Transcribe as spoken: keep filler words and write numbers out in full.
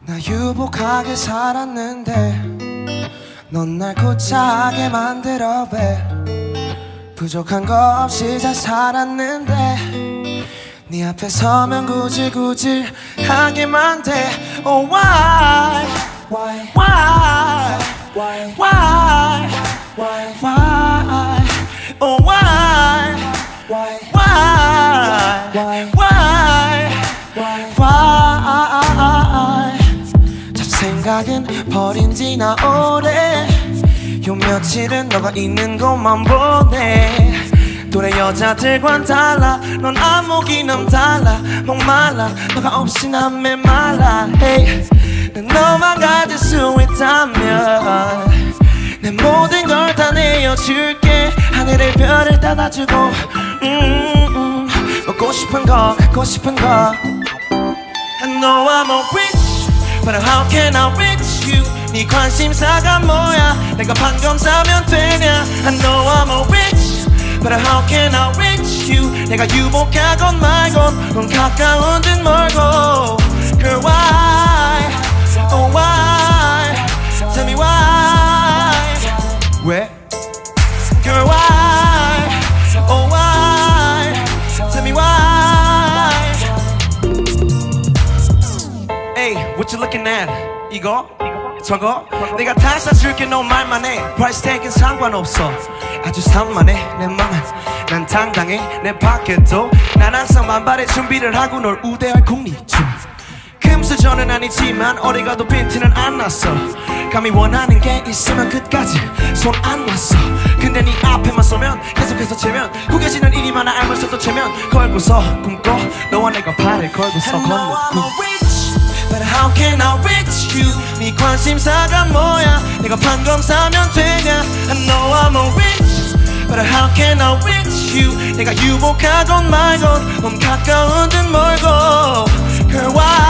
나 유복하게 살았는데 넌 날 고차하게 만들어 왜 부족한 거 없이 잘 살았는데 네 앞에 서면 구질구질 하게만 돼. Oh why why why why why why why oh why why why why why why why 잡생각은 버린 지 나 오래 요 며칠은 너가 있는 곳만 보내. 또래 여자들과는 달라 넌 안목이는 달라 목말라 너가 없이 난 메말라. Hey, 난 너만 가질 수 있다면 내 모든 걸 다 내어줄게. 하늘의 별을 닫아주고 음, 음, 먹고 싶은 거 갖고 싶은 거. I know I'm a rich but how can I reach you. 네 관심사가 뭐야 내가 방금 사면 되냐. I know I'm a rich but how can I reach you. 내가 유복하건 말건 넌 가까운 듯 멀고. Girl why oh why tell me why 왜 Girl why oh why tell me why. Hey what you looking at. 이거 저거 내가 다 사줄게 너 말만 해. Price tag은 상관없어 아주 산만해 내 맘은. 난 당당해 내 밖에도 난 항상 만발의 준비를 하고 널 우대할 국리중. 금수저는 아니지만 어디 가도 빈티는 안 났어. 감히 원하는 게 있으면 끝까지 손 안 놨어. 근데 네 앞에만 서면 계속해서 채면 구겨지는 일이 많아. 알면서 또 채면 걸고서 꿈꿔 너와 내가 발을 걸고서 걷는 꿈. But how can I reach you. 네 관심사가 뭐야 내가 방금 사면 되냐. I know I'm a rich but how can I reach you. 내가 유복하건 말건 넌 가까운 듯 멀고. Girl why